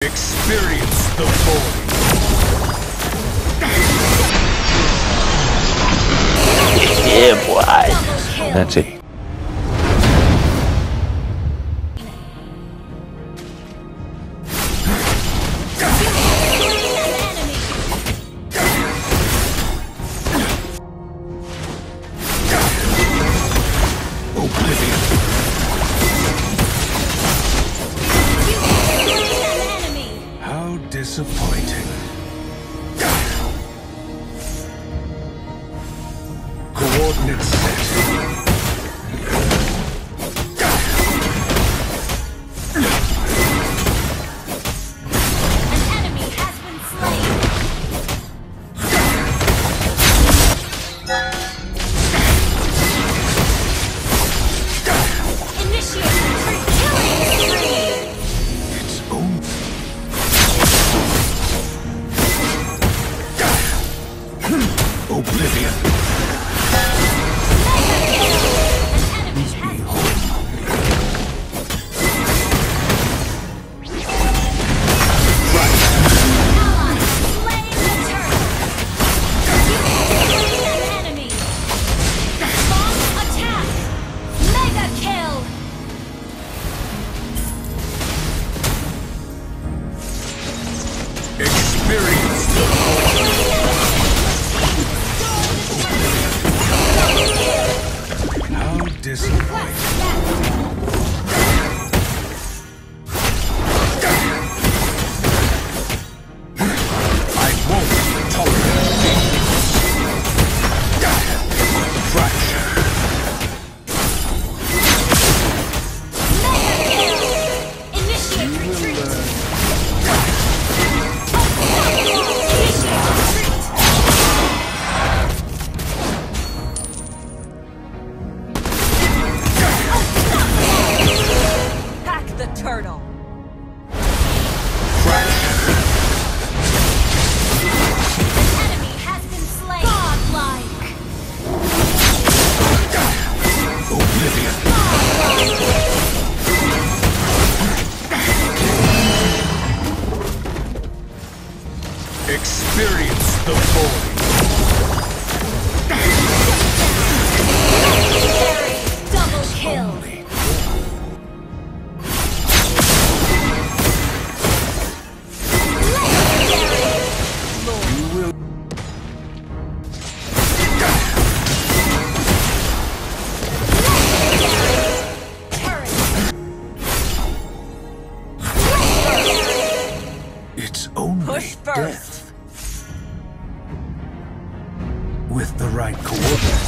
Experience the void. Yeah, boy. That's it. How disappointing. Coordinates set. Oblivion. Please be home. Experience the How disappointing. I won't tolerate weakness. Fracture. Initiate retreat. The turtle. An enemy has been slain. Godlike. Oblivion. Experience the void. Double kill. It's only Push first. death. With the right coordinates.